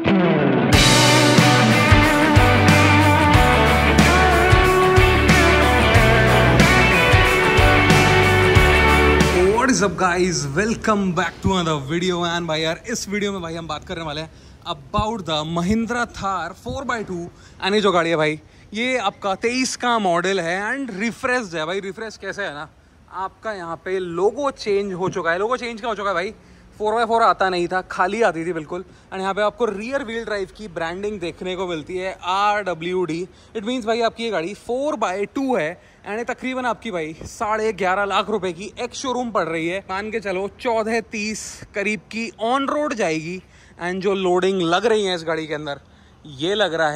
What is up guys, welcome back to another video and भाई यार इस video में भाई हम बात करने वाले हैं about the Mahindra Thar 4x2 and ये जो गाड़ी है भाई ये आपका 23 का मॉडल है एंड रिफ्रेश्ड है भाई। रिफ्रेश कैसे है ना, आपका यहाँ पे लोगो चेंज हो चुका है। लोगो चेंज क्या हो चुका है भाई, 4x4 आता नहीं था, खाली आती थी बिल्कुल। एंड यहाँ पे आपको रियर व्हील ड्राइव की ब्रांडिंग देखने को मिलती है RWD। इट मीन्स भाई आपकी ये गाड़ी 4x2 है एंड तकरीबन आपकी भाई 11.5 लाख रुपए की एक्स शोरूम पड़ रही है। मान के चलो 14-30 करीब की ऑन रोड जाएगी। एंड जो लोडिंग लग रही है इस गाड़ी के अंदर ये लग रहा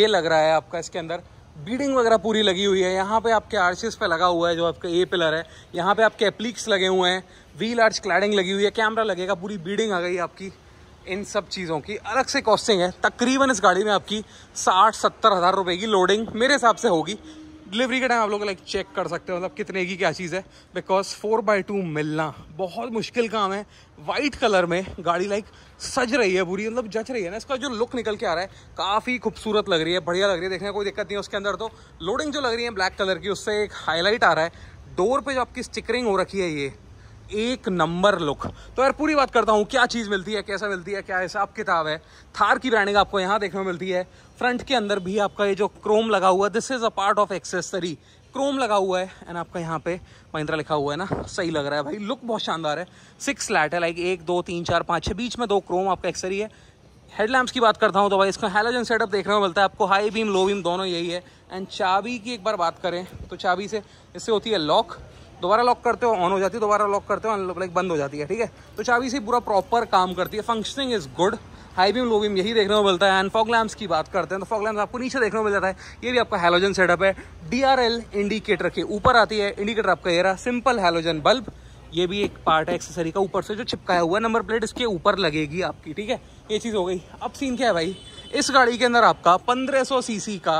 है आपका इसके अंदर बीडिंग वगैरह पूरी लगी हुई है। यहाँ पे आपके आर्चेस पे लगा हुआ है जो आपका ए पिलर है, यहाँ पे आपके एप्लिक्स लगे हुए हैं, व्हील आर्च क्लैडिंग लगी हुई है, कैमरा लगेगा, पूरी बीडिंग आ गई आपकी। इन सब चीज़ों की अलग से कॉस्टिंग है। तकरीबन इस गाड़ी में आपकी 60-70 हज़ार रुपये की लोडिंग मेरे हिसाब से होगी। डिलीवरी के टाइम आप लोग चेक कर सकते हो मतलब कितने की क्या चीज़ है, बिकॉज 4x2 मिलना बहुत मुश्किल काम है। वाइट कलर में गाड़ी सज रही है पूरी, मतलब जच रही है ना। इसका जो लुक निकल के आ रहा है काफ़ी खूबसूरत लग रही है, बढ़िया लग रही है, देखने कोई दिक्कत नहीं है। उसके अंदर तो लोडिंग जो लग रही है ब्लैक कलर की उससे एक हाईलाइट आ रहा है। डोर पे जो आपकी स्टिकरिंग हो रखी है ये एक नंबर लुक। तो यार पूरी बात करता हूँ क्या चीज़ मिलती है, कैसा मिलती है, क्या हिसाब किताब है। थार की ब्रांडिंग आपको यहाँ देखने को मिलती है। फ्रंट के अंदर भी आपका ये जो क्रोम लगा हुआ है, this is a part of accessory, chrome लगा हुआ है। एंड आपका यहाँ पे महिंद्रा लिखा हुआ है ना, सही लग रहा है भाई, लुक बहुत शानदार है। 6 लैट है, 1 2 3 4 5 6, बीच में 2 क्रोम आपका एक्सेसरी है। हेडलैम्प्स की बात करता हूँ तो भाई इसका हैलोजन सेटअप देखने को मिलता है आपको, हाई बीम लो बीम दोनों यही है। एंड चाबी की एक बार बात करें तो चाबी से इससे होती है लॉक, दोबारा लॉक करते हो ऑन हो जाती है, दोबारा लॉक करते हो बंद हो जाती है, ठीक है। तो चाबी से पूरा प्रॉपर काम करती है, functioning is good. High beam low beam यही देखने को मिलता है। एंड फॉग लैम्प्स की बात करते हैं तो फॉग लैम्प्स आपको नीचे देखने को मिल जाता है, ये भी आपका हैलोजन सेटअप है। DRL इंडिकेटर के ऊपर आती है, इंडिकेटर आपका ये रहा, सिंपल हैलोजन बल्ब, ये भी एक पार्ट है एक्सेसरी का, ऊपर से जो चिपकाया हुआ है। नंबर प्लेट इसके ऊपर लगेगी आपकी, ठीक है। ये चीज़ हो गई। अब सीन क्या है भाई, इस गाड़ी के अंदर आपका 1500 सीसी का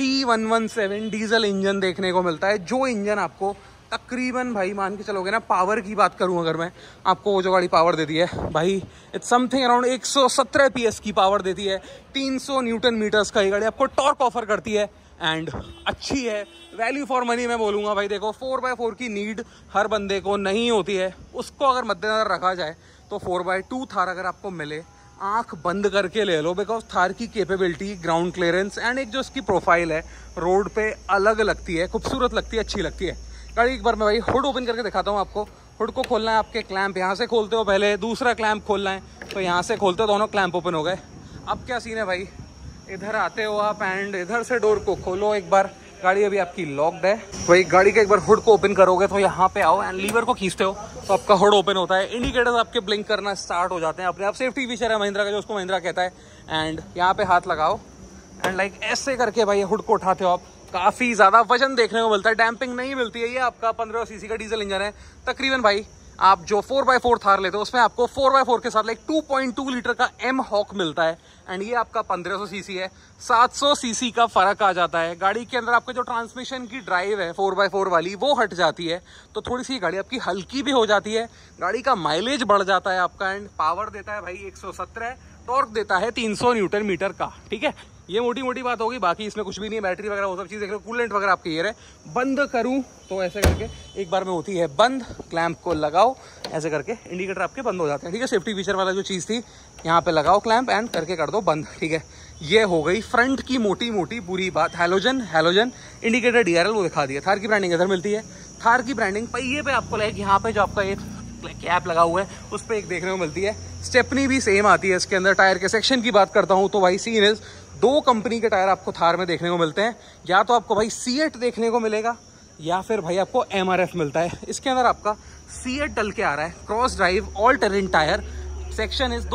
D117 डीजल इंजन देखने को मिलता है, जो इंजन आपको तकरीबन भाई मान के चलोगे ना, पावर की बात करूं अगर मैं आपको, वो जो गाड़ी पावर देती है भाई इट्स समथिंग अराउंड 117 PS की पावर देती है। 300 न्यूटन मीटर्स का ये गाड़ी आपको टॉर्क ऑफर करती है एंड अच्छी है। वैल्यू फॉर मनी मैं बोलूँगा भाई। देखो 4x4 की नीड हर बंदे को नहीं होती है, उसको अगर मद्देनजर रखा जाए तो 4x2 थार अगर आपको मिले आंख बंद करके ले लो, बिकॉज थार की कैपेबिलिटी, ग्राउंड क्लियरेंस एंड एक जो इसकी प्रोफाइल है रोड पे अलग लगती है, खूबसूरत लगती है, अच्छी लगती है गाड़ी। एक बार मैं भाई हुड ओपन करके दिखाता हूँ आपको। हुड को खोलना है, आपके क्लैंप यहाँ से खोलते हो पहले, दूसरा क्लैंप खोलना है तो यहाँ से खोलते हो, दोनों क्लैंप ओपन हो गए। अब क्या सीन है भाई, इधर आते हो आप एंड इधर से डोर को खोलो एक बार, गाड़ी अभी आपकी लॉक्ड है भाई। गाड़ी का एक बार हुड को ओपन करोगे तो यहाँ पे आओ एंड लीवर को खींचते हो तो आपका हुड ओपन होता है। इंडिकेटर्स आपके ब्लिंक करना स्टार्ट हो जाते हैं अपने आप। सेफ्टी फीचर है महिंद्रा का जो उसको महिंद्रा कहता है। एंड यहाँ पे हाथ लगाओ एंड ऐसे करके भाई हुड को उठाते हो आप, काफ़ी ज़्यादा वजन देखने को मिलता है, डैम्पिंग नहीं मिलती है। ये आपका 1500 सीसी का डीजल इंजन है। तकरीबन भाई आप जो 4x4 थार लेते हो उसमें आपको 4x4 के साथ 2.2 लीटर का M हॉक मिलता है एंड ये आपका 1500 सीसी है। 700 सीसी का फर्क आ जाता है। गाड़ी के अंदर आपके जो ट्रांसमिशन की ड्राइव है 4x4 वाली वो हट जाती है, तो थोड़ी सी गाड़ी आपकी हल्की भी हो जाती है। गाड़ी का माइलेज बढ़ जाता है आपका एंड पावर देता है भाई 117, टॉर्क देता है 300 न्यूटन मीटर का, ठीक है। ये मोटी मोटी बात होगी, बाकी इसमें कुछ भी नहीं। बैटरी वगैरह वो सब चीज़ देख लो, कूलेंट वगैरह आपके ये है। बंद करूं तो ऐसे करके एक बार में होती है बंद, क्लैंप को लगाओ ऐसे करके इंडिकेटर आपके बंद हो जाते हैं, ठीक है। सेफ्टी फीचर वाला जो चीज़ थी यहाँ पे लगाओ क्लैंप एंड करके कर दो बंद, ठीक है। ये हो गई फ्रंट की मोटी मोटी पूरी बात। हैलोजन इंडिकेटर DRL वो दिखा दिया। थार की ब्रांडिंग इधर मिलती है। थार की ब्रांडिंग पहिए पे आपको यहाँ पे जो आपका एक कैप लगा हुआ है उस पर एक देखने को मिलती है। स्टेपनी भी सेम आती है इसके अंदर। टायर के सेक्शन की बात करता हूँ तो भाई सीन इज 2 कंपनी के टायर आपको थार में देखने को मिलते हैं। या तो आपको भाई C8 देखने को मिलेगा या फिर भाई आपको MRF मिलता है। इसके अंदर आपका C8 डल के आ रहा है, cross drive all terrain tyre. Section is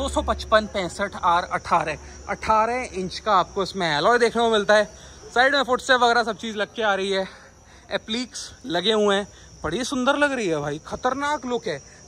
255/65R18 18 inch का आपको इसमें एलॉय देखने को मिलता है। साइड में फुटस्टेप वगैरह सब चीज़ लग के आ रही है। एप्लिक्स लगे हुए हैं, बड़ी सुंदर लग रही है भाई, खतरनाक लुक है।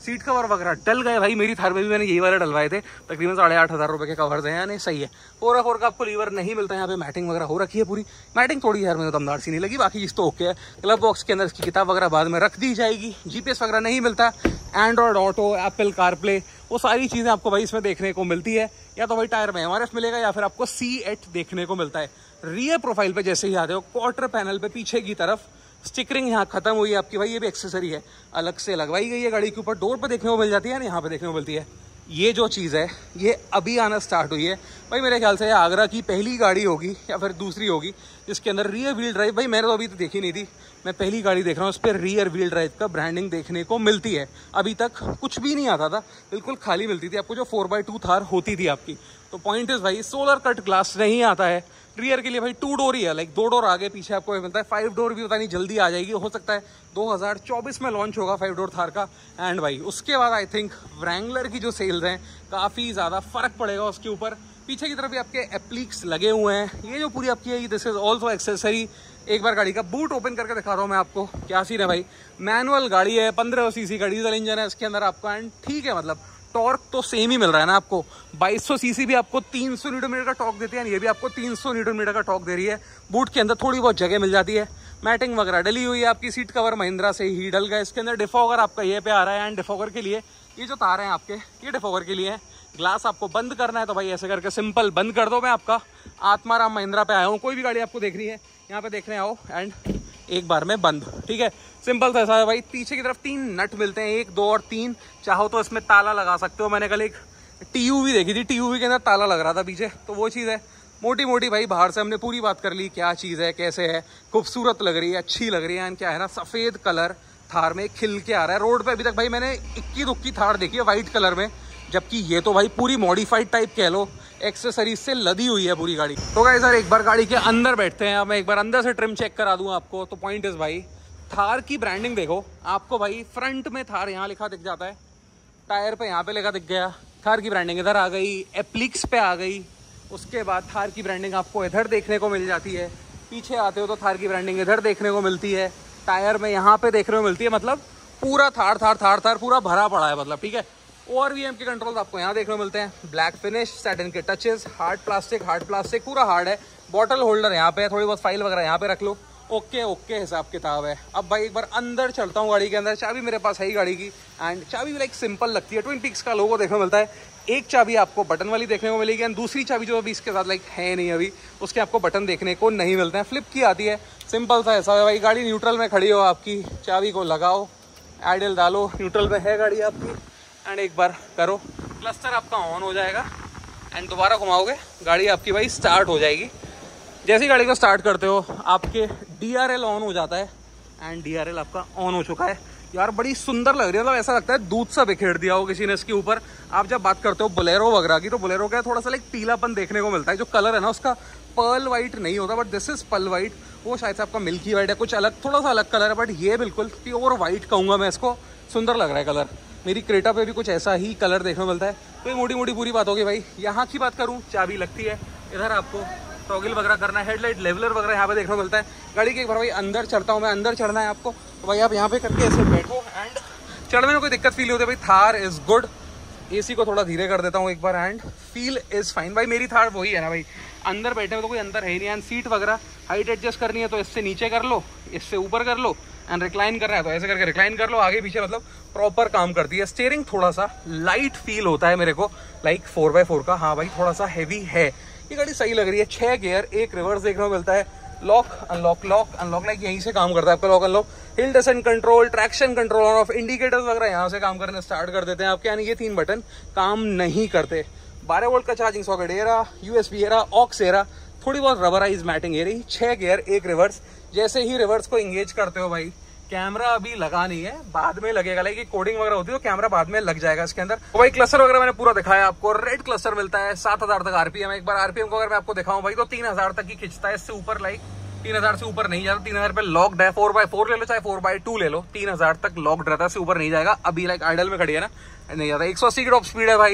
सीट कवर वगैरह डल गए भाई, मेरी थार में भी मैंने यही वाले डलवाए थे, तकरीबन 8,500 रुपए के कवर्स हैं, यानी सही है। 4x4 का आपको लीवर नहीं मिलता है, यहाँ पे मैटिंग वगैरह हो रखी है पूरी। मैटिंग थोड़ी यार मुझे दमदार सी नहीं लगी, बाकी चीज़ तो ओके है। ग्लव बॉक्स के अंदर इसकी किताब वगैरह बाद में रख दी जाएगी। GPS वगैरह नहीं मिलता, एंड्रॉयड ऑटो, एप्पल कारप्ले, वो सारी चीज़ें आपको भाई इसमें देखने को मिलती है। या तो भाई टायर में MRF मिलेगा या फिर आपको C8 देखने को मिलता है। रियर प्रोफाइल पे जैसे ही आते हो, क्वार्टर पैनल पे पीछे की तरफ स्टिकरिंग यहाँ खत्म हुई है आपकी भाई, ये भी एक्सेसरी है, अलग से लगवाई गई है गाड़ी के ऊपर। डोर पे देखने को मिल जाती है ना, यहाँ पे देखने को मिलती है। ये जो चीज़ है ये अभी आना स्टार्ट हुई है भाई, मेरे ख्याल से आगरा की पहली गाड़ी होगी या फिर दूसरी होगी जिसके अंदर रियर व्हील ड्राइव, भाई मैंने तो अभी तो देखी नहीं थी, मैं पहली गाड़ी देख रहा हूँ उस पर रियर व्हील ड्राइव का ब्रांडिंग देखने को मिलती है। अभी तक कुछ भी नहीं आता था, बिल्कुल खाली मिलती थी आपको जो 4x2 थार होती थी आपकी। तो पॉइंट इज भाई सोलर कट ग्लास नहीं आता है रियर के लिए भाई, 2 डोर ही है, लाइक 2 डोर आगे पीछे आपको मिलता है। 5 डोर भी पता नहीं जल्दी आ जाएगी, हो सकता है 2024 में लॉन्च होगा 5 डोर थार का। एंड भाई उसके बाद आई थिंक व्रैंगलर की जो सेल्स हैं काफ़ी ज़्यादा फर्क पड़ेगा उसके ऊपर। पीछे की तरफ भी आपके एप्लिक्स लगे हुए हैं, ये जो पूरी आपकी है दिस इज ऑल्सो एक्सेसरी। एक बार गाड़ी का बूट ओपन करके दिखा रहा हूँ मैं आपको, क्या सीन है भाई। मैनुअल गाड़ी है, 15 सीसी का डीजल इंजन है इसके अंदर आपका, एंड ठीक है मतलब टॉर्क तो सेम ही मिल रहा है ना आपको। 2200 सीसी भी आपको 300 न्यूटन मीटर का टॉर्क देती है, ये भी आपको 300 न्यूटन मीटर का टॉर्क दे रही है। बूट के अंदर थोड़ी बहुत जगह मिल जाती है, मैटिंग वगैरह डली हुई है आपकी। सीट कवर महिंद्रा से ही डल गया, इसके अंदर डिफॉगर आपका ये पे आ रहा है। एंड डिफॉगर के लिए ये जो तार हैं आपके, ये डिफॉगर के लिए है। ग्लास आपको बंद करना है तो भाई ऐसे करके सिंपल बंद कर दो। मैं आपका आत्माराम महिंद्रा पे आया हूँ, कोई भी गाड़ी आपको देख रही है यहाँ पे देखने आओ एंड एक बार में बंद, ठीक है, सिंपल सा ऐसा है भाई। पीछे की तरफ 3 नट मिलते हैं, 1, 2 और 3। चाहो तो इसमें ताला लगा सकते हो। मैंने कल एक TUV देखी थी, TUV के अंदर ताला लग रहा था पीछे, तो वो चीज़ है। मोटी मोटी भाई बाहर से हमने पूरी बात कर ली, क्या चीज़ है, कैसे है, खूबसूरत लग रही है, अच्छी लग रही है। एंड क्या है ना, सफ़ेद कलर थार में खिल के आ रहा है। रोड पे अभी तक भाई मैंने 21 थार देखी है वाइट कलर में, जबकि ये तो भाई पूरी मॉडिफाइड टाइप कह लो, एक्सेसरीज से लदी हुई है पूरी गाड़ी। तो गाइस सर एक बार गाड़ी के अंदर बैठते हैं, अब मैं एक बार अंदर से ट्रिम चेक करा दूं आपको। तो पॉइंट इज भाई थार की ब्रांडिंग देखो आपको भाई, फ्रंट में थार यहाँ लिखा दिख जाता है, टायर पे यहाँ पे लिखा दिख गया, थार की ब्रांडिंग इधर आ गई, एप्लिक्स पे आ गई। उसके बाद थार की ब्रांडिंग आपको इधर देखने को मिल जाती है। पीछे आते हो तो थार की ब्रांडिंग इधर देखने को मिलती है, टायर में यहाँ पे देखने को मिलती है। मतलब पूरा थार थार थार थार पूरा भरा पड़ा है मतलब, ठीक है। ORVM के कंट्रोल आपको यहाँ देखने को मिलते हैं, ब्लैक फिनिश, सैटिन के टचेस, हार्ड प्लास्टिक पूरा हार्ड है। बॉटल होल्डर यहाँ पे है, थोड़ी बहुत फाइल वगैरह यहाँ पे रख लो। ओके हिसाब किताब है। अब भाई एक बार अंदर चलता हूँ गाड़ी के अंदर। चाबी मेरे पास है ही गाड़ी की, एंड चाबी भी लाइक सिंपल लगती है, ट्विन पीक्स का लोगो देखने को मिलता है। एक चाबी आपको बटन वाली देखने को मिलेगी, एंड दूसरी चाबी जो अभी इसके साथ लाइक है नहीं अभी, उसके आपको बटन देखने को नहीं मिलते हैं। फ्लिप की आती है, सिंपल सा ऐसा है भाई। गाड़ी न्यूट्रल में खड़ी हो आपकी, चाबी को लगाओ, आइडल डालो, न्यूट्रल में है गाड़ी आपकी, एंड एक बार करो, क्लस्टर आपका ऑन हो जाएगा, एंड दोबारा घुमाओगे गाड़ी आपकी भाई स्टार्ट हो जाएगी। जैसी गाड़ी को स्टार्ट करते हो आपके DRL ऑन हो जाता है, एंड DRL आपका ऑन हो चुका है। यार बड़ी सुंदर लग रही है, मतलब ऐसा लगता है दूध सा बिखेर दिया हो किसी ने इसके ऊपर। आप जब बात करते हो बोलेरो वगैरह की, तो बोलेरो का थोड़ा सा लाइक पीलापन देखने को मिलता है। जो कलर है ना उसका पर्ल वाइट नहीं होता, but this is pearl white. वो शायद से आपका मिल्की वाइट है, कुछ अलग, थोड़ा सा अलग कलर है, बट ये बिल्कुल प्योर वाइट कहूँगा मैं इसको। सुंदर लग रहा है कलर। मेरी क्रेटा पे भी कुछ ऐसा ही कलर देखने को मिलता है। तो ये मोटी मोटी पूरी बात होगी भाई। यहाँ की बात करूँ, चाबी लगती है इधर, आपको टॉगल वगैरह करना है, हेडलाइट लेवलर वगैरह यहाँ पे देखने को मिलता है। गाड़ी के एक बार भाई अंदर चढ़ता हूँ मैं, अंदर चढ़ना है आपको, तो भाई आप यहाँ पे करके ऐसे बैठो, एंड चढ़ने में कोई दिक्कत फील होती है भाई। Thar is good. AC को थोड़ा धीरे कर देता हूँ एक बार, एंड फील इज फाइन भाई। मेरी थार वही है ना भाई, अंदर बैठने में तो कोई अंदर है ही नहीं। एंड सीट वगैरह हाइट एडजस्ट करनी है तो इससे नीचे कर लो, इससे ऊपर कर लो, एंड रिक्लाइन करना है तो ऐसे करके रिक्लाइन कर लो, आगे पीछे, मतलब प्रॉपर काम करती है। स्टीयरिंग थोड़ा सा लाइट फील होता है मेरे को, लाइक 4x4 का। हाँ भाई थोड़ा सा हैवी है। ये गाड़ी सही लग रही है। 6 गियर, 1 रिवर्स देखने को मिलता है। लॉक अनलॉक लाइक यहीं से काम करता है आपका lock unlock. Hill descent control, traction control on off, indicators वगैरह यहाँ से काम करने स्टार्ट कर देते हैं आपके। यानी ये 3 बटन काम नहीं करते। 12 वोल्ट का charging socket area, USB area, aux area, थोड़ी बहुत रबराइज मैटिंग एरी। 6 गियर, 1 रिवर्स। जैसे ही रिवर्स को इंगेज करते हो भाई, कैमरा अभी लगा नहीं है, बाद में लगेगा। लाइक कोडिंग वगैरह होती है तो कैमरा बाद में लग जाएगा इसके अंदर। तो भाई क्लस्टर वगैरह मैंने पूरा दिखाया आपको। रेड क्लस्टर मिलता है, 7000 तक RPM। एक बार RPM को अगर मैं आपको दिखाऊं भाई, तो 3000 तक ही खिंचता है। इससे ऊपर लाइक 3000 से ऊपर नहीं जाता। 3000 पे लॉक्ड है। 4x4 ले लो चाहे 4x2 ले लो, 3000 तक लॉक्ड रहता है, इससे ऊपर नहीं जाएगा। अभी लाइक आइडल में खड़ी है ना, नहीं जाता। 180 की टॉप स्पीड है भाई।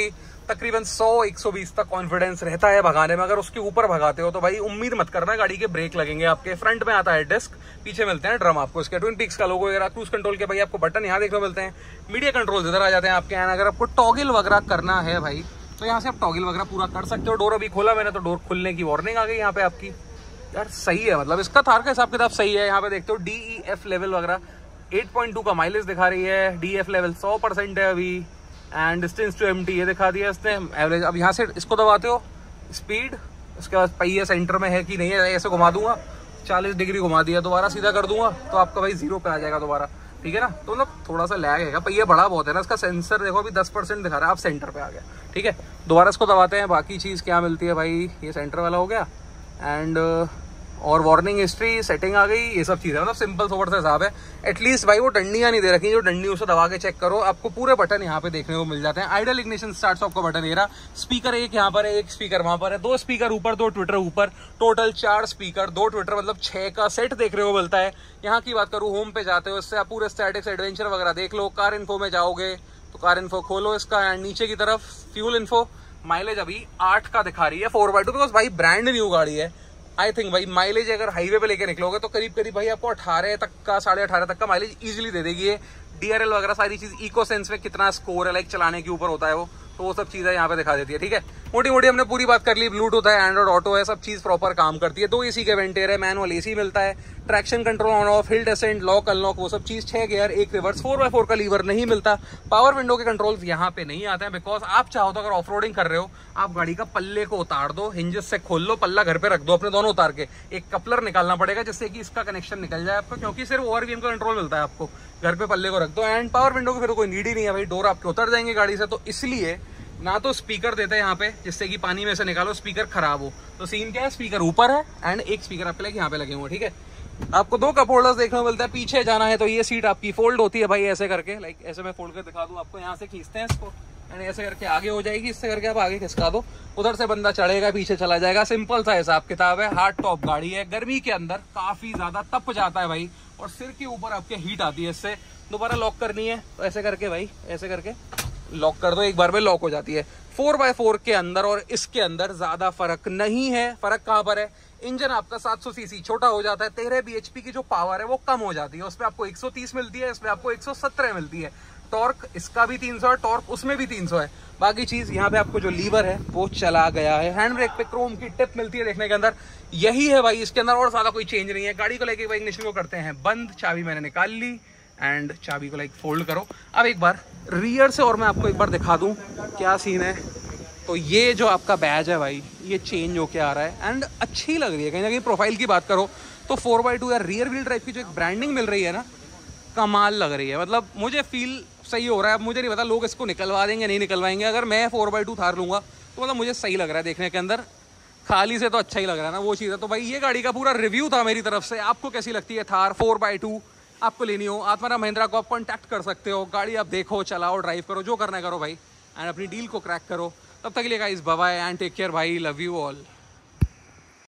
तकरीबन 100-120 तक कॉन्फिडेंस रहता है भगाने में। अगर उसके ऊपर भगाते हो तो भाई उम्मीद मत करना गाड़ी के ब्रेक लगेंगे आपके। फ्रंट में आता है डिस्क, पीछे मिलते हैं ड्रम आपको, इसके ट्विन पीक्स का लोगो वगैरह, क्रूज कंट्रोल के भाई आपको बटन यहाँ देखने को मिलते हैं, मीडिया कंट्रोल इधर आ जाते हैं आपके। एंड अगर आपको टॉगल वगैरह करना है भाई तो यहाँ से आप टॉगल वगैरह पूरा कर सकते हो। डोर अभी खोला मैंने तो डोर खुलने की वार्निंग आ गई यहाँ पे आपकी। यार सही है, मतलब इसका थार का हिसाब किताब सही है। यहाँ पे देखते हो DEF लेवल वगैरह 8.2 का माइलेज दिखा रही है, DEF लेवल 100% है अभी। एंड डिस्टेंस टू एम्प्टी ये दिखा दिया इसने, एवरेज। अब यहाँ से इसको दबाते हो स्पीड, उसके बाद पहिए सेंटर में है कि नहीं है, ऐसे घुमा दूंगा 40 डिग्री घुमा दिया, दोबारा सीधा कर दूंगा तो आपका भाई 0 पे आ जाएगा दोबारा, ठीक है ना। तो मतलब थोड़ा सा लैग है, पहिया बड़ा बहुत है ना, इसका सेंसर देखो अभी 10% दिखा रहा है, आप सेंटर पे आ गया, ठीक है। दोबारा इसको दबाते हैं, बाकी चीज़ क्या मिलती है भाई, ये सेंटर वाला हो गया। एंड और वार्निंग हिस्ट्री सेटिंग आ गई, ये सब चीज़ें, मतलब सिंपल सोबर सा हिसाब है। एटलीस्ट भाई वो डंडियाँ नहीं दे रखी, जो डंडी उसे दबा के चेक करो, आपको पूरे बटन यहाँ पे देखने को मिल जाते हैं। आइडल इग्निशन स्टार्ट ऑफ का बटन ये रहा, स्पीकर एक यहाँ पर है, एक स्पीकर वहाँ पर है, 2 स्पीकर ऊपर, 2 ट्विटर ऊपर, टोटल 4 स्पीकर, 2 ट्विटर, मतलब 6 का सेट देखने को मिलता है। यहाँ की बात करूँ, होम पे जाते हो, इससे आप पूरे स्टैटिक्स एडवेंचर वगैरह देख लो। कार इन्फो में जाओगे तो कार इन्फो खोलो इसका, एंड नीचे की तरफ फ्यूल इन्फो। माइलेज अभी 8 का दिखा रही है 4x2, बिकॉज भाई ब्रांड न्यू गाड़ी है। आई थिंक भाई माइलेज अगर हाईवे पे लेके निकलोगे तो करीब करीब भाई आपको 18 तक का, 18.5 तक का माइलेज इजीली दे देगी ये। DRL वगैरह सारी चीज, इको सेंस में कितना स्कोर है, लाइक चलाने के ऊपर होता है वो, तो वो सब चीजें यहाँ पे दिखा देती है, ठीक है। मोटी मोटी हमने पूरी बात कर ली। ब्लूटूथ है, एंड्रॉइड ऑटो है, सब चीज प्रॉपर काम करती है। 2 AC के वेंटियर है, मैनुअल AC मिलता है, traction control on off, hill descent, lock unlock, वो सब चीज, 6 गियर, 1 रिवर्स, 4x4 का लीवर नहीं मिलता। पावर विंडो के कंट्रोल्स यहाँ पे नहीं आते हैं, बिकॉज आप चाहो तो अगर ऑफ रोडिंग कर रहे हो, आप गाड़ी का पल्ले को उतार दो, हिंजेस से खोल लो, पल्ला घर पे रख दो अपने दोनों उतार के, एक कपलर निकालना पड़ेगा जिससे कि इसका कनेक्शन निकल जाए आपको, क्योंकि सिर्फ ORVM का कंट्रोल मिलता है आपको, घर पे पल्ले को रख दो। एंड पावर विंडो की फिर कोई नीड ही नहीं है भाई, डोर आपके उतर जाएंगे गाड़ी से, तो इसलिए ना तो स्पीकर देते हैं यहाँ पे जिससे कि पानी में से निकालो स्पीकर खराब हो, तो सीन क्या है, स्पीकर ऊपर है एंड एक स्पीकर आपके लिए यहाँ पे लगे हुए, ठीक है। आपको 2 कप होल्डर्स देखने को मिलता है। पीछे जाना है तो ये सीट आपकी फोल्ड होती है भाई, ऐसे करके, लाइक ऐसे मैं फोल्ड कर दिखा दूं आपको, यहाँ से खींचते हैं इसको एंड ऐसे करके आगे हो जाएगी, इससे करके आप आगे खिसका दो, उधर से बंदा चढ़ेगा, पीछे चला जाएगा। सिंपल सा हिसाब किताब है। हार्ड टॉप गाड़ी है, गर्मी के अंदर काफी ज्यादा तप जाता है भाई, और सिर के ऊपर आपके हीट आती है इससे। दोबारा लॉक करनी है तो ऐसे करके भाई, ऐसे करके लॉक कर दो, एक बार में लॉक हो जाती है। 4x4 के अंदर और इसके अंदर ज्यादा फर्क नहीं है। फर्क कहां पर है, इंजन आपका 700 सीसी छोटा हो जाता है, 13 bhp की जो पावर है वो कम हो जाती है, उसमें आपको 130 मिलती है, इसमें आपको 117 मिलती है। टॉर्क इसका भी 300 है, टॉर्क उसमें भी 300 है। बाकी चीज यहाँ पे आपको जो लीवर है वो चला गया है। हैंड ब्रेक पे क्रोम की टिप मिलती है देखने के अंदर, यही है भाई इसके अंदर, और ज्यादा कोई चेंज नहीं है। गाड़ी को लेके भाई इग्निशन को करते हैं बंद, चाबी मैंने निकाल ली एंड चाबी को लाइक फोल्ड करो। अब एक बार रियर से और मैं आपको एक बार दिखा दूं क्या सीन है। तो ये जो आपका बैज है भाई, ये चेंज होके आ रहा है एंड अच्छी लग रही है। कहीं ना कहीं प्रोफाइल की बात करो तो 4x2 या रियर व्हील ड्राइव की जो एक ब्रांडिंग मिल रही है ना, कमाल लग रही है। मतलब मुझे फील सही हो रहा है। अब मुझे नहीं पता लोग इसको निकलवा देंगे नहीं निकलवाएंगे, अगर मैं 4x2 थार लूँगा तो मतलब मुझे सही लग रहा है देखने के अंदर, खाली से तो अच्छा ही लग रहा है ना, वो चीज़ है। तो भाई ये गाड़ी का पूरा रिव्यू था मेरी तरफ से। आपको कैसी लगती है थार 4x2? आपको लेनी हो आत्माराम महिंद्रा को आप कॉन्टैक्ट कर सकते हो। गाड़ी आप देखो, चलाओ, ड्राइव करो, जो करना है करो भाई, एंड अपनी डील को क्रैक करो। तब तक के लिए guys bye bye and take care भाई, लव यू ऑल।